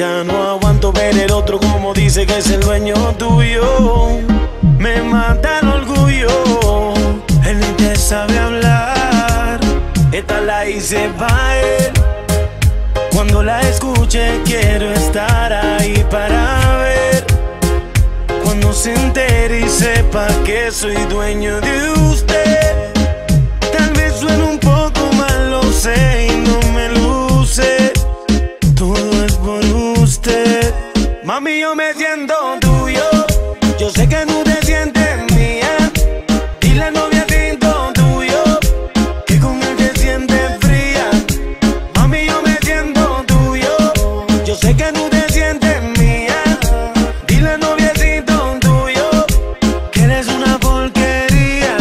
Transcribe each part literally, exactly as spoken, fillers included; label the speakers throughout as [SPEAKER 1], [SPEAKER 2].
[SPEAKER 1] Ya no aguanto ver el otro como dice que es el dueño tuyo. Me mata el orgullo, él ni te sabe hablar. Esta la hice pa' él. Cuando la escuche quiero estar ahí para ver. Cuando se entere y sepa que soy dueño de usted. Tal vez suene un poco mal, lo sé, y no me luce. Todo es por usted. Mami, yo me siento tuyo. Yo sé que no te sientes mía. Y la novia siento tuyo, que con él te sientes fría. Mami, yo me siento tuyo. Yo sé que no te sientes mía. Dile noviecito tuyo que eres una porquería.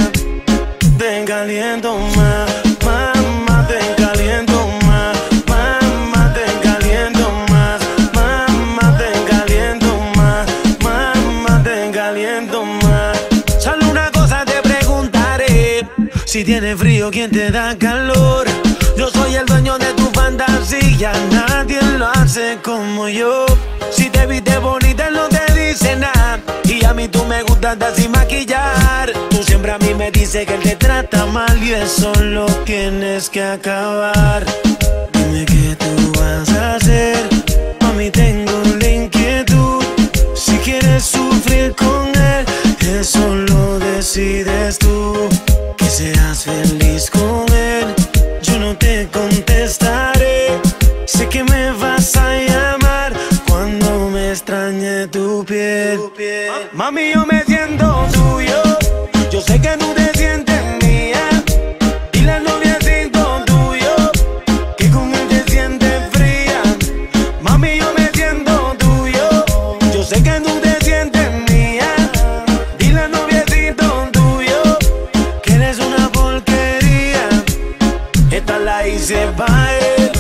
[SPEAKER 1] Te caliento más, mamá, te caliento más. Mamá, te caliento más. Mamá, te caliento más. Mamá, te caliento más. Solo una cosa te preguntaré: si tienes frío, ¿quién te da calor? Yo soy el dueño de tu fantasía, nadie lo hace como yo. Si te viste bonita no te dice nada, y a mí tú me gustas sin maquillar. Tú siempre a mí me dices que él te trata mal, y eso lo tienes que acabar. Dime qué tú vas a hacer, mami, tengo la inquietud. Si quieres sufrir con él, eso lo decides tú. Que seas feliz con él, yo no te contestaré. Sé que me vas a llamar cuando me extrañe tu piel. Mami, yo me siento tuyo. Yo sé que no te sientes mía. Y la novia siento tuyo, que con él te sientes fría. Mami, yo me siento tuyo. Yo sé que no te sientes mía. Y la novia siento tuyo, que eres una porquería. Esta la hice pa' él.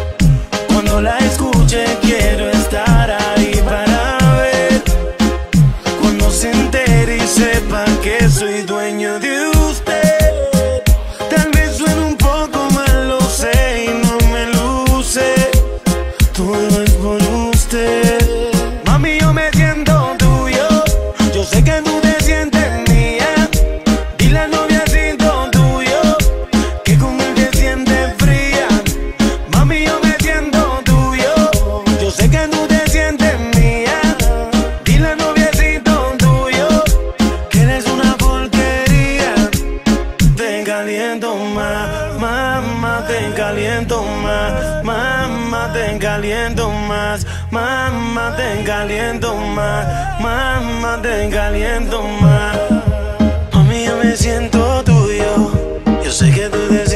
[SPEAKER 1] Cuando la escuche quiero estar ahí para ver. Cuando se entere y sepa que soy dueño de usted. Tal vez suene un poco mal, lo sé, y no me luce. Todo es por usted. Mami, yo me siento tuyo. Yo sé que no te sientes mía. Y la novia siento tuyo, que con él te sientes fría. Mami, yo me siento tuyo. Yo sé que no te sientes mía. Y la novia siento tuyo, que eres una porquería. Te caliento más, mamá, te caliento más. Mamá, te caliento más. Mamá, te caliento más. Mamá, te caliento más. Mami, yo me siento tuyo. Yo sé que tú deseas